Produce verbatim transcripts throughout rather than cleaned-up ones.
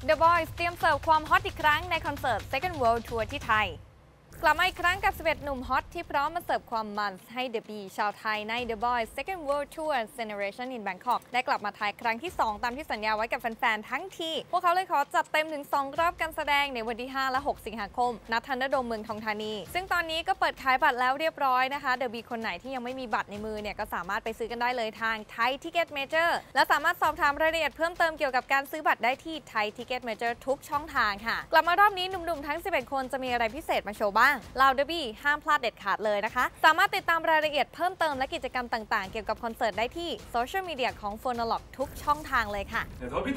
The Boys เตรียมเสิร์ฟความฮอตอีกครั้งในคอนเสิร์ต Second World Tour ที่ไทยกลับมาอีกครั้งกับสิบเอ็ดหนุ่มฮอตที่พร้อมมาเสิร์ฟความมันให้เดอะบีชาวไทยใน The Boys Second World Tour Generation in Bangkok ได้กลับมาไทยครั้งที่สองตามที่สัญญาไว้กับแฟนๆทั้งทีพวกเขาเลยขอจัดเต็มถึงสองรอบการแสดงในวันที่ห้าและหกสิงหาคมณทันเดอร์โดมเมืองทองธานีซึ่งตอนนี้ก็เปิดขายบัตรแล้วเรียบร้อยนะคะเดอะบีคนไหนที่ยังไม่มีบัตรในมือเนี่ยก็สามารถไปซื้อกันได้เลยทาง Thai Ticket Major และสามารถสอบถามรายละเอียดเพิ่มเติมเกี่ยวกับการซื้อบัตรได้ที่ Thai Ticket Major ทุกช่องทางค่ะกลับมารอบนี้หนุ่มๆทั้งสิบเอ็ดคนจะมีอะไรพิเศษมาโชว์บ้างเราเดอะบีห้ามพลาดเด็ดขาดเลยนะคะสามารถติดตามรายละเอียดเพิ่มเติมและกิจกรรมต่างๆเกี่ยวกับคอนเสิร์ตได้ที่โซเชียลมีเดียของ Phonologue ทุกช่องทางเลยค่ะ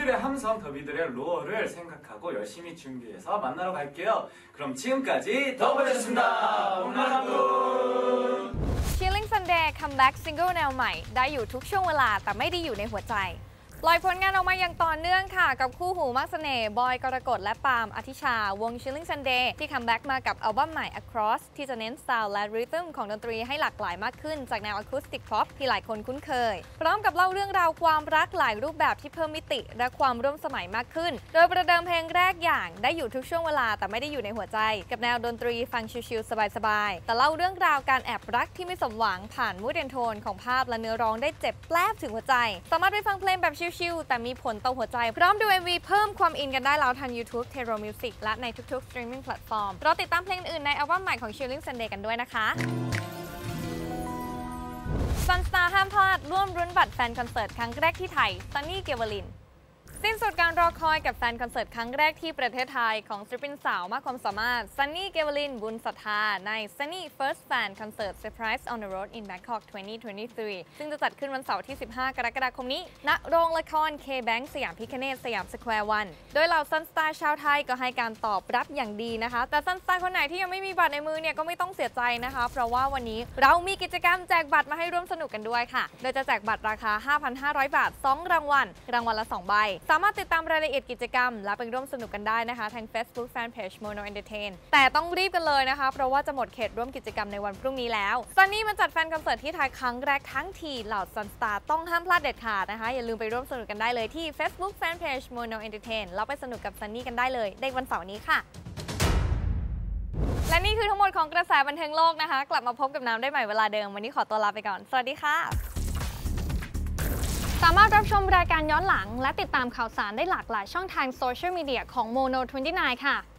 Chilling Sunday คัมแบ็กซิงเกิลแนวใหม่ได้อยู่ทุกช่วงเวลาแต่ไม่ได้อยู่ในหัวใจปล่อยผลงานออกมาอย่างต่อเนื่องค่ะกับคู่หูมากเสน่ห์บอยกรกฎและปาล์มอธิชาวง Chilling Sunday ที่คัมแบ็กมากับอัลบั้มใหม่ Across ที่จะเน้นสไตล์และริทึมของดนตรีให้หลากหลายมากขึ้นจากแนวอะคูสติกพ็อปที่หลายคนคุ้นเคยพร้อมกับเล่าเรื่องราวความรักหลายรูปแบบที่เพิ่มมิติและความร่วมสมัยมากขึ้นโดยประเดิมเพลงแรกอย่างได้อยู่ทุกช่วงเวลาแต่ไม่ได้อยู่ในหัวใจกับแนวดนตรีฟังชิลๆสบายๆแต่เล่าเรื่องราวการแอบรักที่ไม่สมหวังผ่านมูดแอนโทนของภาพและเนื้อร้องได้เจ็บแปลบถึงหัวใจสามารถไปฟังเพลงแบบชิลๆแต่มีผลต่อหัวใจพร้อมดู เอ็ม วี เพิ่มความอินกันได้แล้วทาง YouTube Tero Music และในทุกๆ streaming platform รอติดตามเพลงอื่นในอัลบั้มใหม่ของ Chilling Sunday กันด้วยนะคะ Sunstar ห้ามพลาดร่วมรุ้นบัตรแฟนคอนเสิร์ตครั้งแรกที่ไทย Sunny Gewelinสิ้นสุดการรอคอยกับแฟนคอนเสิร์ตครั้งแรกที่ประเทศไทยของศิลปินสาวมากความสามารถ Sunny Gewelin บุญศรัทธาใน Sunny First Fan Concert Surprise on the Road in Bangkok สองพันยี่สิบสามซึ่งจะจัดขึ้นวันเสาร์ที่สิบห้ากรกฎาคมนี้ณโรงละคร K-Bank สยามพิคเนตสยามสแควร์วันโดยเหล่า Sunstar ชาวไทยก็ให้การตอบรับอย่างดีนะคะแต่ Sunstar คนไหนที่ยังไม่มีบัตรในมือเนี่ยก็ไม่ต้องเสียใจนะคะเพราะว่าวันนี้เรามีกิจกรรมแจกบัตรมาให้ร่วมสนุกกันด้วยค่ะโดยจะแจกบัตรราคา ห้าพันห้าร้อย บาทสองรางวัลรางวัลละสองใบสามารถติดตามรายละเอียดกิจกรรมและไปร่วมสนุกกันได้นะคะทาง Facebook Fanpage Mono Entertain แต่ต้องรีบกันเลยนะคะเพราะว่าจะหมดเขตร่วมกิจกรรมในวันพรุ่งนี้แล้ว Sunny มันจัดแฟนคอนเสิร์ตที่ไทยครั้งแรกทั้งทีเหล่า Sunstar ต้องห้ามพลาดเด็ดขาดนะคะอย่าลืมไปร่วมสนุกกันได้เลยที่ Facebook Fanpage Mono Entertain แล้วไปสนุกกับ Sunny กันได้เลยในวันเสาร์นี้ค่ะและนี่คือทั้งหมดของกระแสบันเทิงโลกนะคะกลับมาพบกับน้ำได้ใหม่เวลาเดิมวันนี้ขอตัวลาไปก่อนสวัสดีค่ะสามารถรับชมรายการย้อนหลังและติดตามข่าวสารได้หลากหลายช่องทางโซเชียลมีเดียของ Mono ยี่สิบเก้า ค่ะ